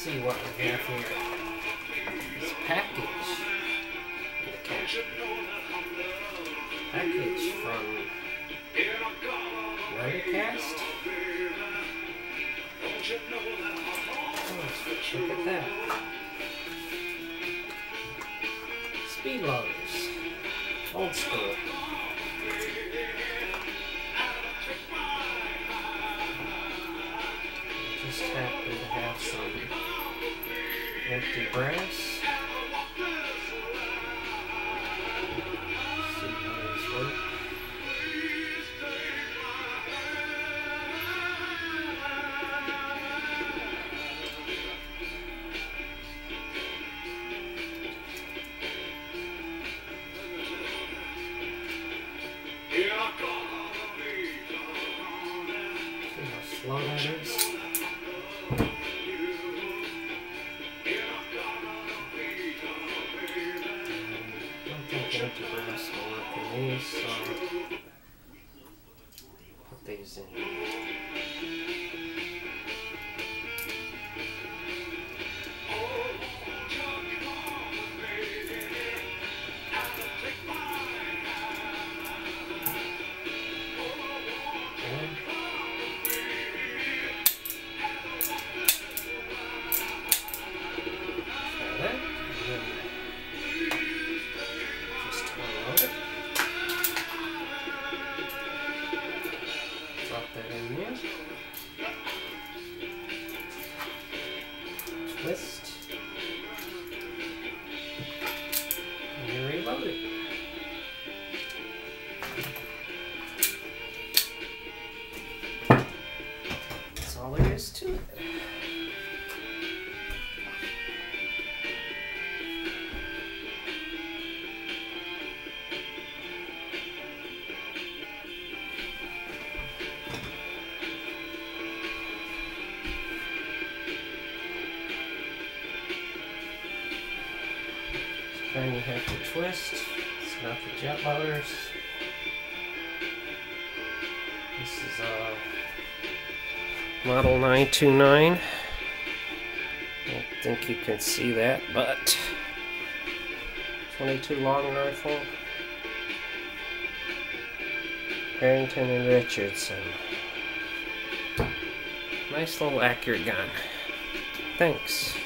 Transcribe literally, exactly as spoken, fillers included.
see what we have here. This package. Package from Weathercast. Oh, look at that. Speed loaders. Old school. Just happen to have some empty brass. See how these work. See how slow that is. Empty brass will work in these, so put these in here. Twist, and you reload it. That's all there is to it. Then you have to twist. It's not the jet loaders. This is a model nine two nine. I don't think you can see that, but twenty-two long rifle. Harrington and Richardson. Nice little accurate gun. Thanks.